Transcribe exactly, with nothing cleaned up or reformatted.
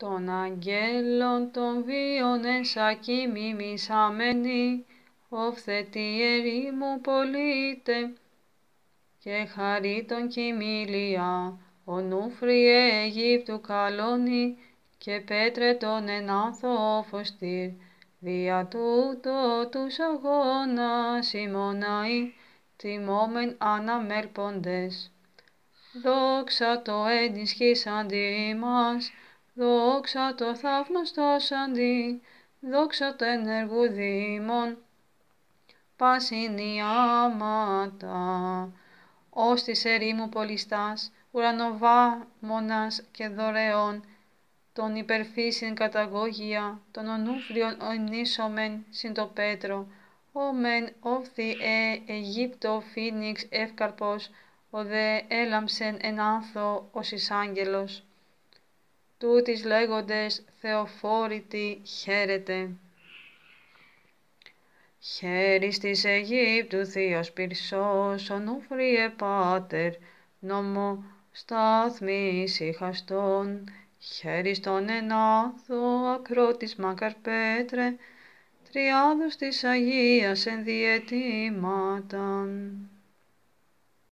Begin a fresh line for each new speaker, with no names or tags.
των αγγέλων των βίων εν σακί μιμησάμενοι, οφθετή ερήμου πολίτε, και χαρίτων κοιμήλια, ονούφριε Αιγύπτου καλώνει, και πέτρε τον ενάθο φωστήρ, δια τούτο τους αγώνας ημωναεί, τιμόμεν αναμέλποντες. Δόξα το ενισχύσαντι μας, δόξα το θαύμαστοσαντι, δόξα το ενεργούδι ημών, πάσιν οι άματα. Ως της ερήμου πολιστάς, ουρανοβάμωνας και δωρεών, τον υπερφύσιν καταγώγια, τον ονούφριον ονίσομεν συν το Πέτρο, ο μεν όφθη ε Αιγύπτο φίνιξ εύκαρπος, ο δε έλαμψεν εν άνθο ως εις άγγελος. Τούτης λέγοντες Θεοφόρητη χαίρετε. Χαίρις της Αιγύπτου θείος Πυρσός, ονούφριε Πάτερ, νόμο στάθμης ηχαστών, χαίρις τον ενάθο ακρότης Μακαρ Πέτρε, τριάδος της Αγίας ενδιαιτήματα.